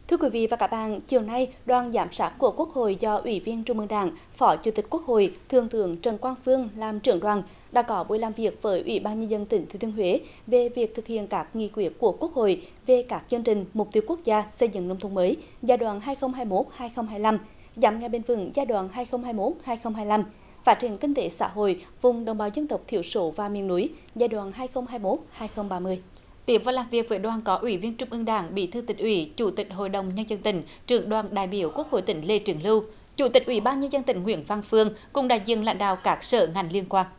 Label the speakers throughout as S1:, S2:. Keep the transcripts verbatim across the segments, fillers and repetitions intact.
S1: Thưa quý vị và các bạn, chiều nay, đoàn giám sát của Quốc hội do Ủy viên Trung ương Đảng, Phó Chủ tịch Quốc hội, Thượng tướng Trần Quang Phương làm trưởng đoàn đã có buổi làm việc với Ủy ban Nhân dân tỉnh Thừa Thiên Huế về việc thực hiện các nghị quyết của Quốc hội về các chương trình mục tiêu quốc gia xây dựng nông thôn mới giai đoạn hai nghìn không trăm hai mươi mốt đến hai nghìn không trăm hai mươi lăm, giảm nghèo bền vững giai đoạn hai nghìn không trăm hai mươi mốt đến hai nghìn không trăm hai mươi lăm, phát triển kinh tế xã hội vùng đồng bào dân tộc thiểu số và miền núi giai đoạn hai nghìn không trăm hai mươi mốt đến hai nghìn không trăm ba mươi.
S2: Tiếp và làm việc với đoàn có Ủy viên Trung ương Đảng, Bí thư Tỉnh ủy, Chủ tịch Hội đồng Nhân dân tỉnh, trưởng đoàn đại biểu Quốc hội tỉnh Lê Trường Lưu, Chủ tịch Ủy ban Nhân dân tỉnh Nguyễn Văn Phương cùng đại diện lãnh đạo các sở ngành liên quan.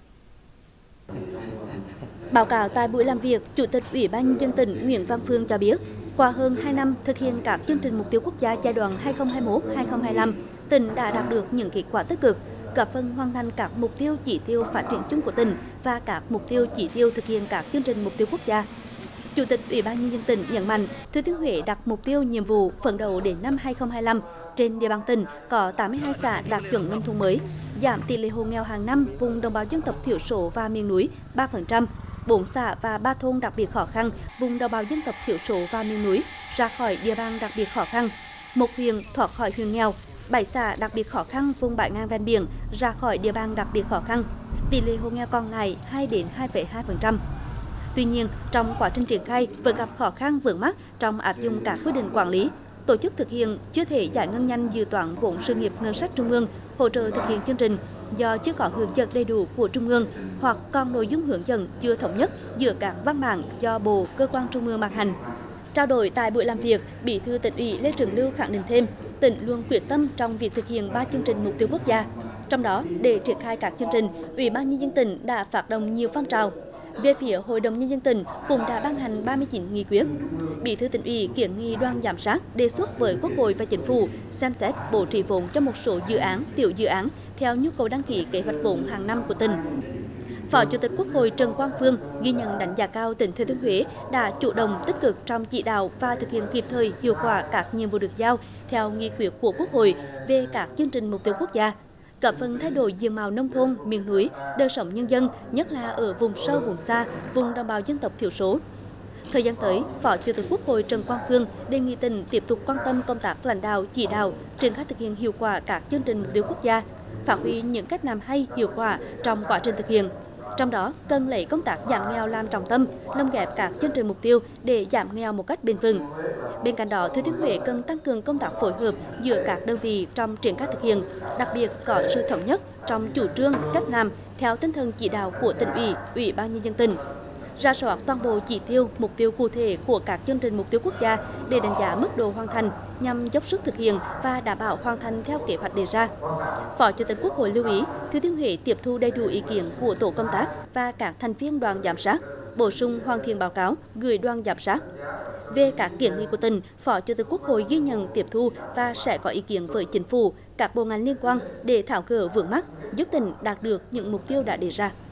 S1: Báo cáo tại buổi làm việc, Chủ tịch Ủy ban Nhân dân tỉnh Nguyễn Văn Phương cho biết, qua hơn hai năm thực hiện các chương trình mục tiêu quốc gia giai đoạn hai nghìn không trăm hai mươi mốt đến hai nghìn không trăm hai mươi lăm, tỉnh đã đạt được những kết quả tích cực, góp phần hoàn thành các mục tiêu chỉ tiêu phát triển chung của tỉnh và các mục tiêu chỉ tiêu thực hiện các chương trình mục tiêu quốc gia. Chủ tịch Ủy ban Nhân dân tỉnh nhấn mạnh, Thừa Thiên Huế đặt mục tiêu nhiệm vụ phấn đấu đến năm hai nghìn không trăm hai mươi lăm, trên địa bàn tỉnh có tám mươi hai xã đạt chuẩn nông thôn mới, giảm tỷ lệ hộ nghèo hàng năm vùng đồng bào dân tộc thiểu số và miền núi ba phần trăm, bốn xã và ba thôn đặc biệt khó khăn vùng đồng bào dân tộc thiểu số và miền núi ra khỏi địa bàn đặc biệt khó khăn, một huyện thoát khỏi huyện nghèo, bảy xã đặc biệt khó khăn vùng bãi ngang ven biển ra khỏi địa bàn đặc biệt khó khăn, tỷ lệ hộ nghèo còn lại hai đến hai phẩy hai phần trăm. Tuy nhiên, trong quá trình triển khai vẫn gặp khó khăn vướng mắc trong áp dụng các quy định quản lý, tổ chức thực hiện chưa thể giải ngân nhanh dự toán vốn sự nghiệp ngân sách trung ương hỗ trợ thực hiện chương trình do chưa có hướng dẫn đầy đủ của trung ương hoặc còn nội dung hướng dẫn chưa thống nhất giữa các văn bản do bộ cơ quan trung ương ban hành. Trao đổi tại buổi làm việc, Bí thư Tỉnh ủy Lê Trường Lưu khẳng định thêm, tỉnh luôn quyết tâm trong việc thực hiện ba chương trình mục tiêu quốc gia. Trong đó, để triển khai các chương trình, Ủy ban Nhân dân tỉnh đã phát động nhiều phong trào. Về phía Hội đồng Nhân dân tỉnh cũng đã ban hành ba mươi chín nghị quyết. Bí thư Tỉnh ủy kiến nghị đoàn giám sát đề xuất với Quốc hội và Chính phủ xem xét bố trí vốn cho một số dự án, tiểu dự án theo nhu cầu đăng ký kế hoạch vốn hàng năm của tỉnh. Phó Chủ tịch Quốc hội Trần Quang Phương ghi nhận đánh giá cao tỉnh Thừa Thiên Huế đã chủ động tích cực trong chỉ đạo và thực hiện kịp thời hiệu quả các nhiệm vụ được giao theo nghị quyết của Quốc hội về các chương trình mục tiêu quốc gia, góp phần thay đổi diện mạo nông thôn, miền núi, đời sống nhân dân, nhất là ở vùng sâu, vùng xa, vùng đồng bào dân tộc thiểu số. Thời gian tới, Phó Chủ tịch Quốc hội Trần Quang Phương đề nghị tỉnh tiếp tục quan tâm công tác lãnh đạo, chỉ đạo, triển khai thực hiện hiệu quả các chương trình mục tiêu quốc gia, phát huy những cách làm hay, hiệu quả trong quá trình thực hiện. Trong đó, cần lấy công tác giảm nghèo làm trọng tâm, lồng ghép các chương trình mục tiêu để giảm nghèo một cách bền vững. Bên cạnh đó, Thừa Thiên Huế cần tăng cường công tác phối hợp giữa các đơn vị trong triển khai thực hiện, đặc biệt có sự thống nhất trong chủ trương, cách làm theo tinh thần chỉ đạo của Tỉnh ủy, Ủy ban Nhân dân tỉnh. Rà soát toàn bộ chỉ tiêu, mục tiêu cụ thể của các chương trình mục tiêu quốc gia để đánh giá mức độ hoàn thành nhằm dốc sức thực hiện và đảm bảo hoàn thành theo kế hoạch đề ra. Phó Chủ tịch Quốc hội lưu ý, Thừa Thiên Huế tiếp thu đầy đủ ý kiến của tổ công tác và các thành viên đoàn giám sát, bổ sung hoàn thiện báo cáo gửi đoàn giám sát. Về các kiến nghị của tỉnh, Phó Chủ tịch Quốc hội ghi nhận tiếp thu và sẽ có ý kiến với Chính phủ, các bộ ngành liên quan để tháo gỡ vướng mắc, giúp tỉnh đạt được những mục tiêu đã đề ra.